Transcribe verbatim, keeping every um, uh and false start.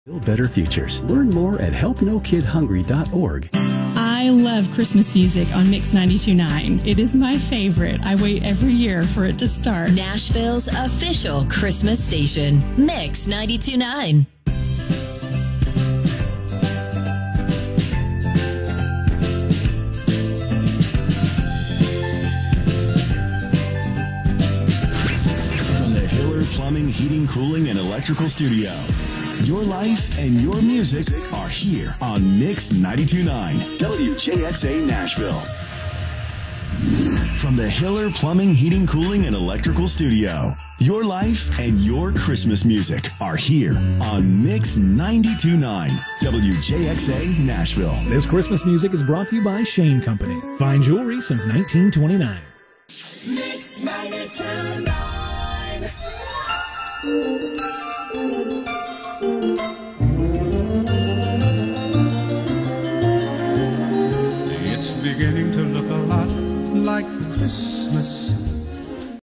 Build better futures. Learn more at help no kid hungry dot org. I love Christmas music on Mix ninety-two point nine. It is my favorite. I wait every year for it to start. Nashville's official Christmas station, Mix ninety-two point nine. From the Hiller Plumbing, Heating, Cooling, and Electrical Studio. Your life and your music are here on Mix ninety-two point nine, W J X A Nashville. From the Hiller Plumbing, Heating, Cooling, and Electrical Studio. Your life and your Christmas music are here on Mix ninety-two point nine, W J X A Nashville. This Christmas music is brought to you by Shane Company. Fine jewelry since nineteen twenty-nine. Mix ninety-two point nine. It's beginning to look a lot like Christmas